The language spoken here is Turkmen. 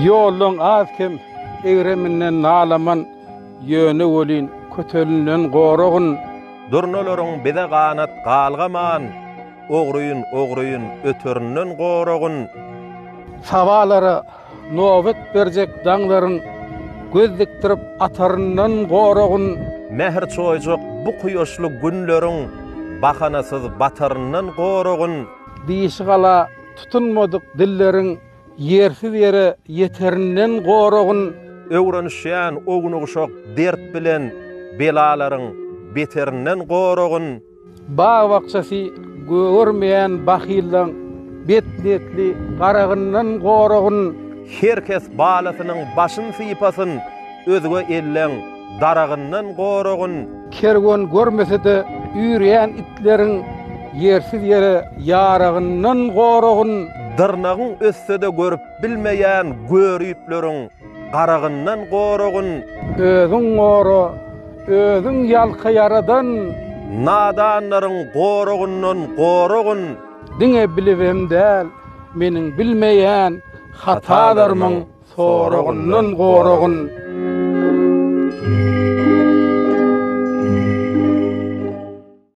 Yolun azkem egreminden nalaman yöne olin kötölünden gorogun. Durnolaryň bize ganat galgaman, ogruyun ötöründen gorogun. Sabalara nowbat berjek daňlaryň göz dikdirip atarından gorogun. Mehr çoýjak bu kuýaşly günleriň bahanasyz batarından gorogun. Diýişgala tutunmadyk dilleriň yersiz yere yeterinden gorogun. Öwrenişýän ogunugşak dert bilen belalaryň beterinden gorogun. Bağ bakçasy görmeýän bahyllyň betletli garagyndan gorogun. Herkes balasynyň başyn sypasyn özüge elleň daragyndan gorogun. Kergon görmesede üýreýän itleriň yersiz yere yaragyndan gorogun. Dırnagyň össede görüp bilmeýän görüýüpleriň garagyndan gorogun. Özüň goro, özüň ýalky yaradan Nadanlaryň gorogundan gorogun. diňe bilibem däl, meniň bilmeýän hatalarymyň soragynyň gorogun.